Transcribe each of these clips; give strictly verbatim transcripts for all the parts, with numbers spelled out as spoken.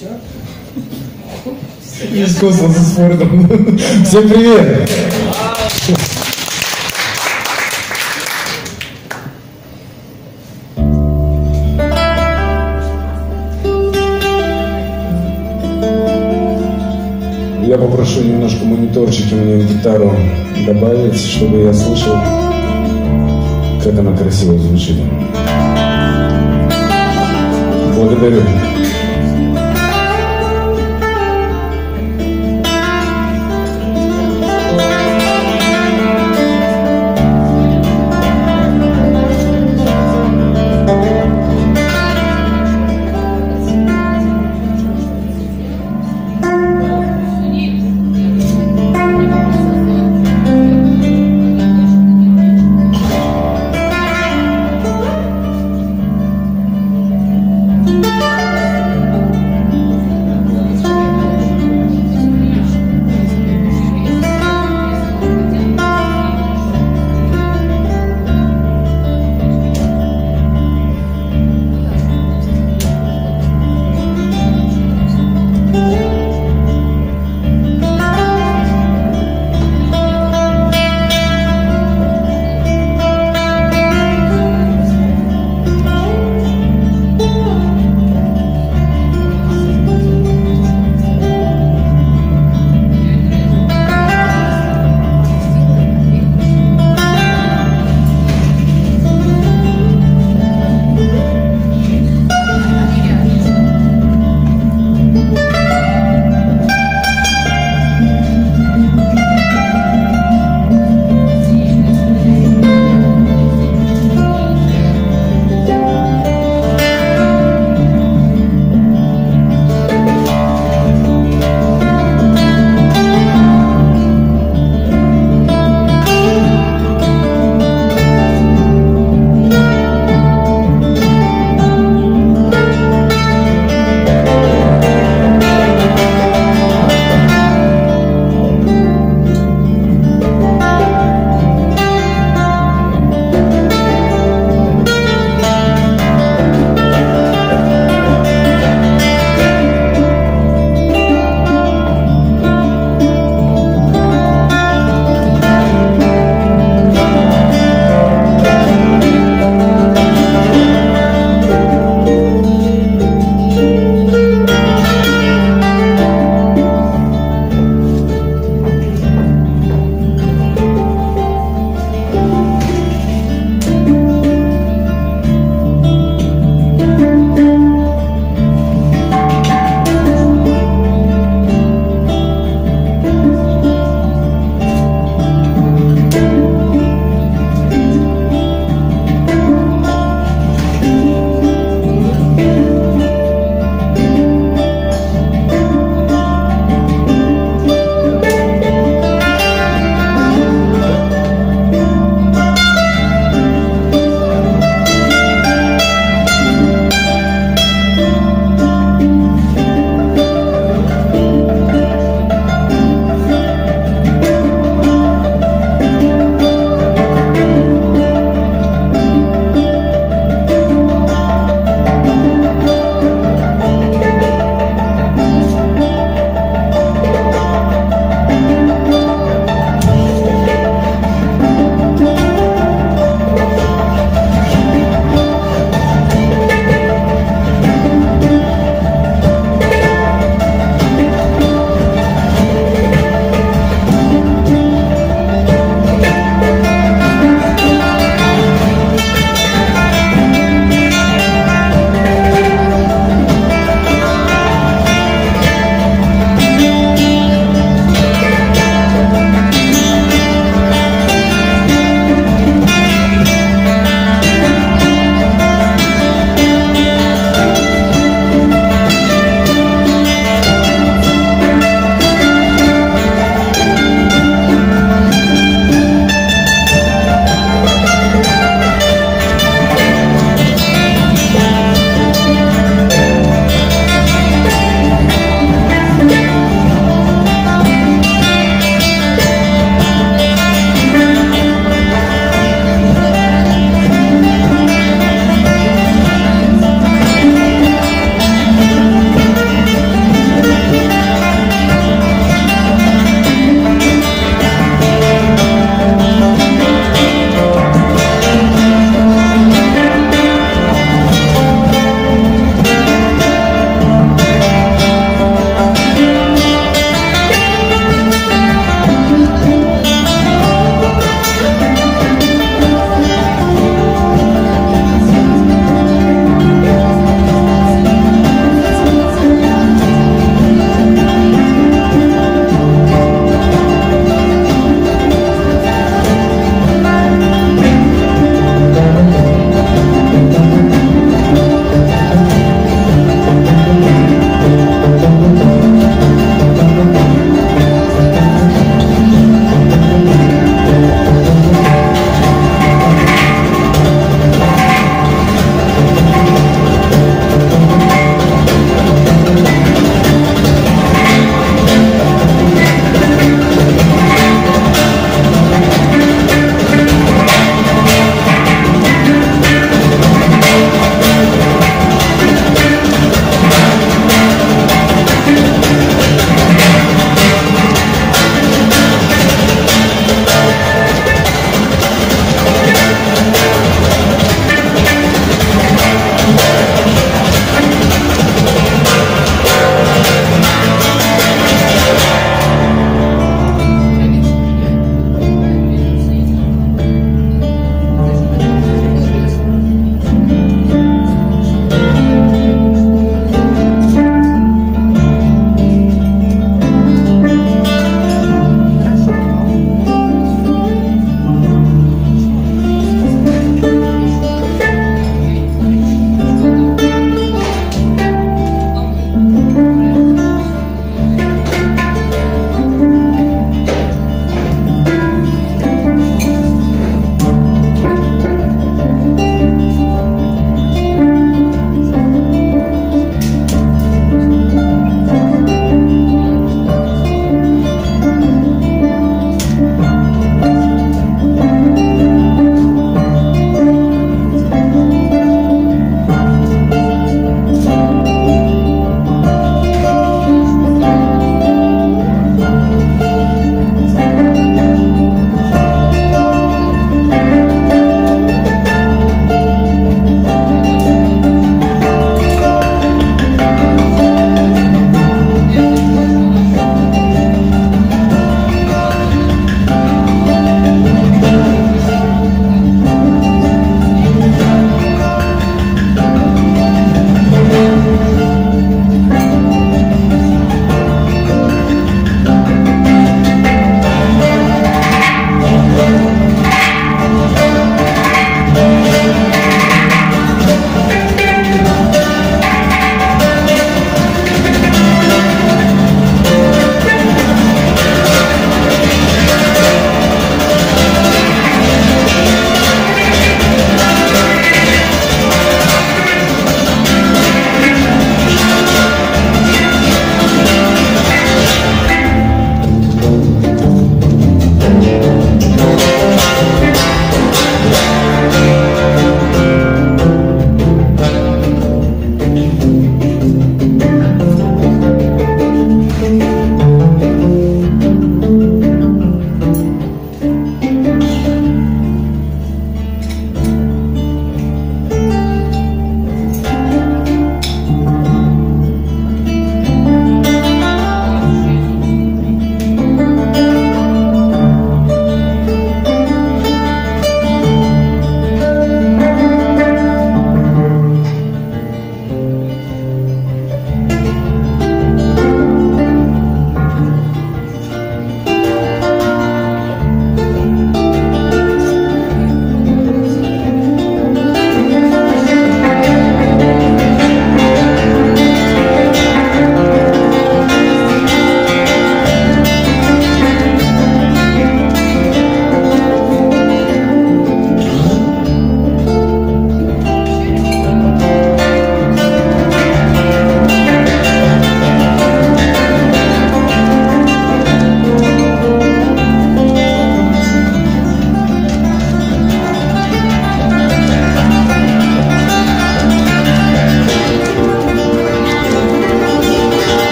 Из космоса с Фордом. Всем привет! Я попрошу немножко мониторчики мне в гитару добавить, чтобы я слышал, как она красиво звучит. Благодарю. Thank you.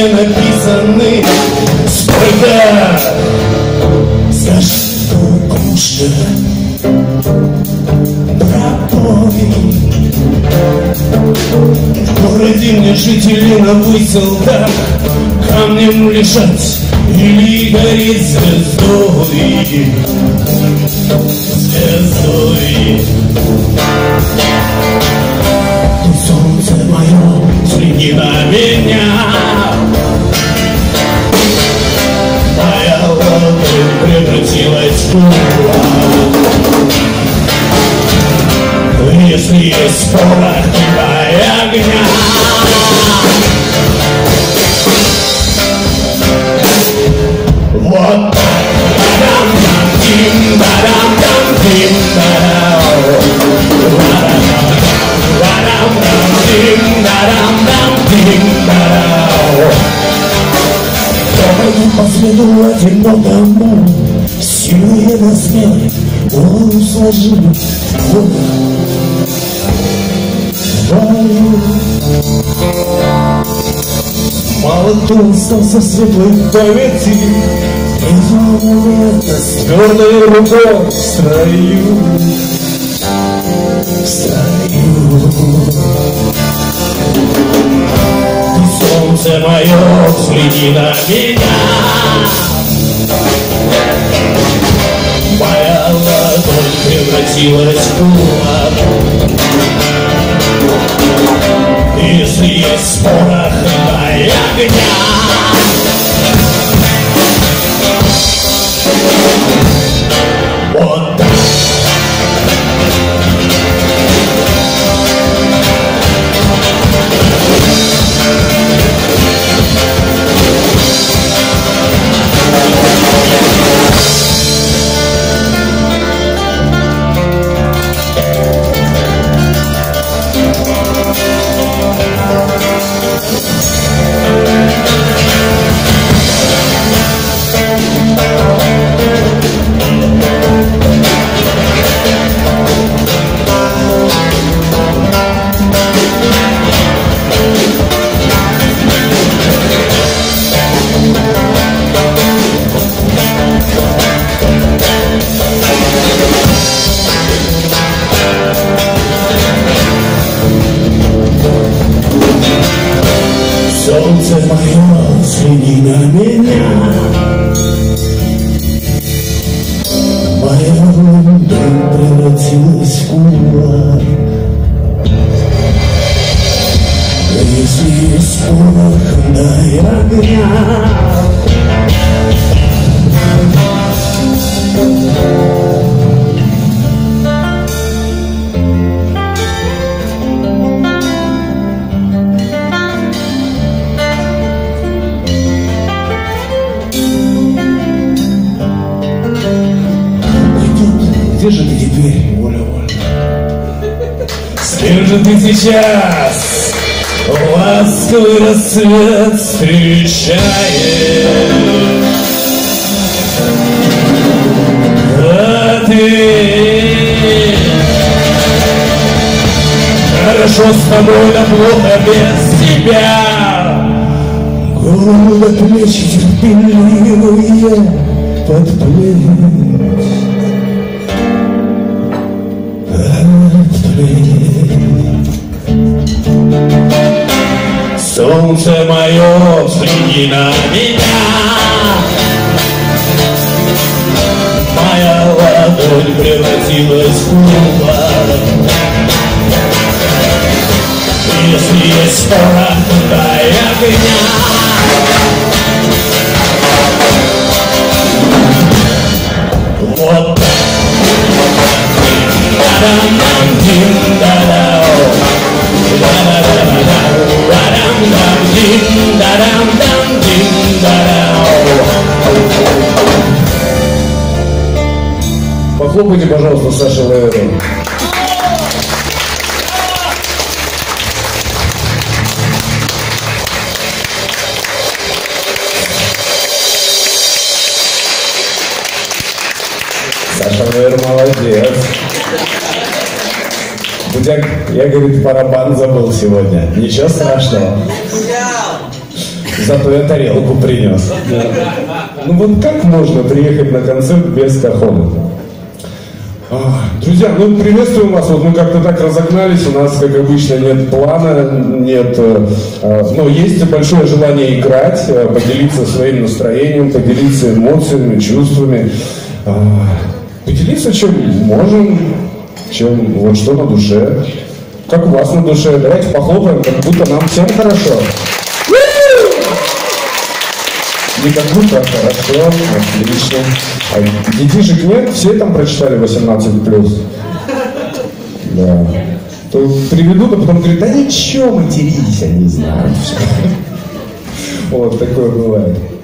не написаны. Сколько скажи, кукушка, проповедь. В городе мне жители на выселках камнем лежать или гореть звездой, звездой. Ты, солнце мое, взгляни на меня. Моя ладонь превратилась в кулак. Если есть порох и огня, вот так. Дам-дам-дим, да-дам-дам-дим, да-дам-дам-дим, да-дам-дам-дим, да-дам. Проводи по следу одинокому, сильные на смелых голову сложили. Мало кто остался светлой памяти, с твердой рукой в строю, в строю. Ты, солнце мое, взгляни на меня. Моя ладонь превратилась в кулак. Если есть порох и огня, вот так. Солнце мое, взгляни на меня. Моя ладонь превратилась в кулак. Если есть порох, дай огня. Где же ты теперь, Оля, Оля? С кем же ты сейчас ласковый рассвет встречаешь? А ты хорошо с тобой, да плохо без тебя. Голову до плечи терпеливые подплыть. Солнце мое, взгляни на меня. Моя ладонь превратилась в кулак. Если есть порох, дай огня. Вот так. Похлопайте, пожалуйста, Саше Лаверу. Саша Лавер молодец. Я, я, говорит, барабан забыл сегодня. Ничего страшного. Зато я тарелку принес. Ну вот как можно приехать на концерт без кахон? Друзья, ну приветствуем вас. Вот мы как-то так разогнались. У нас, как обычно, нет плана, нет, но есть большое желание играть, поделиться своим настроением, поделиться эмоциями, чувствами, поделиться чем можем, чем вот что на душе. Как у вас на душе? Давайте похлопаем, как будто нам всем хорошо. Не как будто, хорошо, отлично. А детишек нет, все там прочитали восемнадцать плюс. Да. То приведут, а потом говорят, да ничего, матерись, они знают. Вот такое бывает.